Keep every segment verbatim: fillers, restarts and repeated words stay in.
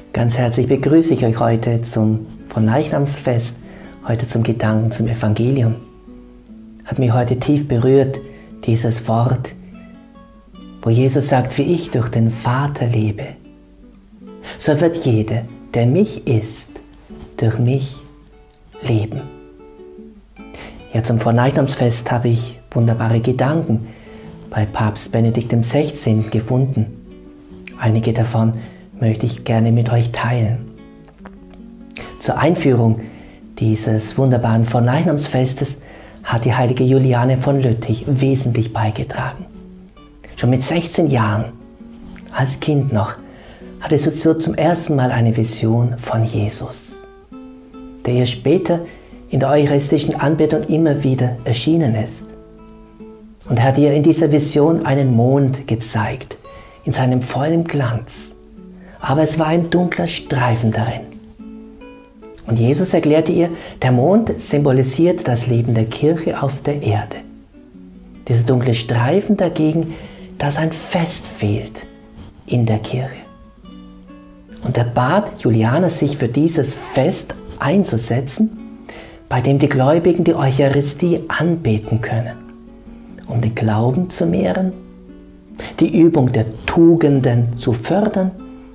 Ganz herzlich begrüße ich euch heute zum Fronleichnamsfest, heute zum Gedanken zum Evangelium. Hat mich heute tief berührt, dieses Wort, wo Jesus sagt, wie ich durch den Vater lebe, so wird jeder, der mich isst, durch mich leben. Ja, zum Fronleichnamsfest habe ich wunderbare Gedanken bei Papst Benedikt der Sechzehnte gefunden. Einige davon möchte ich gerne mit euch teilen. Zur Einführung dieses wunderbaren Fronleichnamsfestes hat die heilige Juliane von Lüttich wesentlich beigetragen. Schon mit sechzehn Jahren, als Kind noch, hatte sie so zum ersten Mal eine Vision von Jesus, der ihr später in der eucharistischen Anbetung immer wieder erschienen ist. Und er hat ihr in dieser Vision einen Mond gezeigt, in seinem vollen Glanz. Aber es war ein dunkler Streifen darin. Und Jesus erklärte ihr, der Mond symbolisiert das Leben der Kirche auf der Erde. Dieser dunkle Streifen dagegen, dass ein Fest fehlt in der Kirche. Und er bat Juliane, sich für dieses Fest einzusetzen, bei dem die Gläubigen die Eucharistie anbeten können, um den Glauben zu mehren, die Übung der Tugenden zu fördern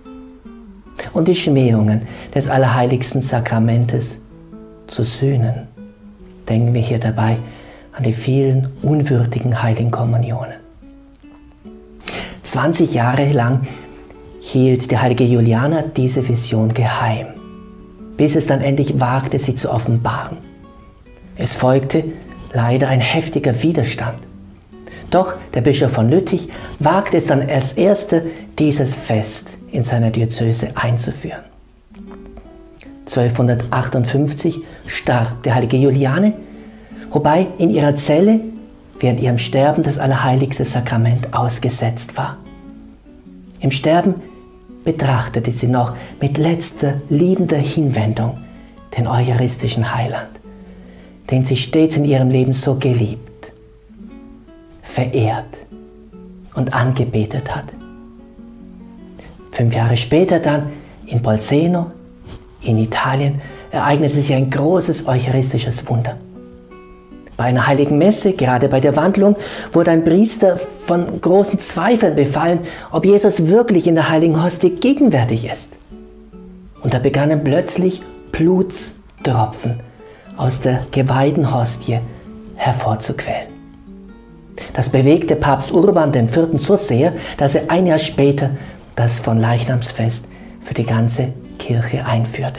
und die Schmähungen des Allerheiligsten Sakramentes zu sühnen. Denken wir hier dabei an die vielen unwürdigen Heiligen Kommunionen. zwanzig Jahre lang hielt die heilige Juliana diese Vision geheim, bis es dann endlich wagte, sie zu offenbaren. Es folgte leider ein heftiger Widerstand. Doch der Bischof von Lüttich wagte es dann als Erster, dieses Fest in seiner Diözese einzuführen. zwölfhundertachtundfünfzig starb die heilige Juliane, wobei in ihrer Zelle während ihrem Sterben das Allerheiligste Sakrament ausgesetzt war. Im Sterben betrachtete sie noch mit letzter liebender Hinwendung den eucharistischen Heiland, den sie stets in ihrem Leben so geliebt, verehrt und angebetet hat. Fünf Jahre später dann in Bolseno in Italien ereignete sich ein großes eucharistisches Wunder. Bei einer heiligen Messe, gerade bei der Wandlung, wurde ein Priester von großen Zweifeln befallen, ob Jesus wirklich in der heiligen Hostie gegenwärtig ist. Und da begannen plötzlich Blutstropfen aus der geweihten Hostie hervorzuquellen. Das bewegte Papst Urban der Vierte so sehr, dass er ein Jahr später das Fronleichnamsfest für die ganze Kirche einführte.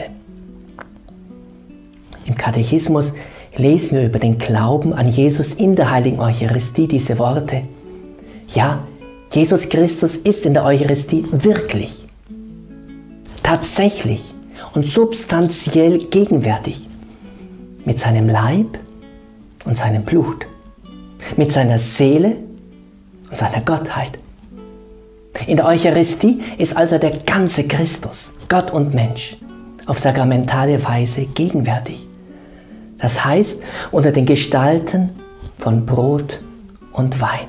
Im Katechismus lesen wir über den Glauben an Jesus in der heiligen Eucharistie diese Worte. Ja, Jesus Christus ist in der Eucharistie wirklich, tatsächlich und substanziell gegenwärtig mit seinem Leib und seinem Blut, mit seiner Seele und seiner Gottheit. In der Eucharistie ist also der ganze Christus, Gott und Mensch, auf sakramentale Weise gegenwärtig. Das heißt, unter den Gestalten von Brot und Wein.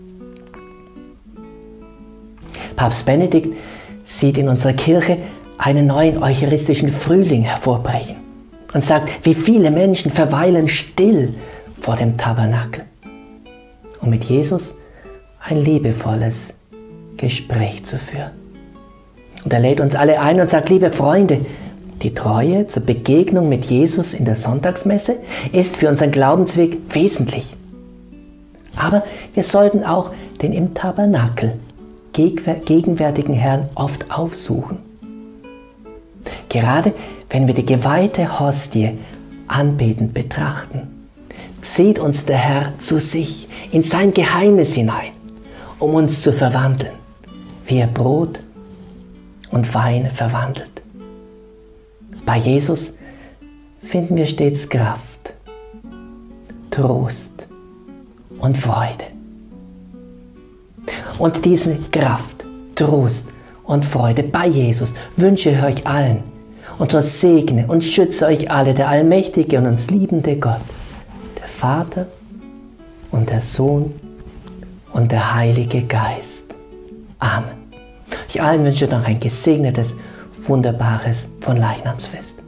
Papst Benedikt sieht in unserer Kirche einen neuen eucharistischen Frühling hervorbrechen und sagt, wie viele Menschen verweilen still vor dem Tabernakel, um mit Jesus ein liebevolles Gespräch zu führen. Und er lädt uns alle ein und sagt, liebe Freunde, die Treue zur Begegnung mit Jesus in der Sonntagsmesse ist für unseren Glaubensweg wesentlich. Aber wir sollten auch den im Tabernakel gegenwärtigen Herrn oft aufsuchen. Gerade wenn wir die geweihte Hostie anbetend betrachten, zieht uns der Herr zu sich in sein Geheimnis hinein, um uns zu verwandeln, wie er Brot und Wein verwandelt. Bei Jesus finden wir stets Kraft, Trost und Freude. Und diese Kraft, Trost und Freude bei Jesus wünsche ich euch allen. Und so segne und schütze euch alle der allmächtige und uns liebende Gott, der Vater und der Sohn und der Heilige Geist. Amen. Euch allen wünsche ich noch ein gesegnetes Wunderbares von Leichnamsfest.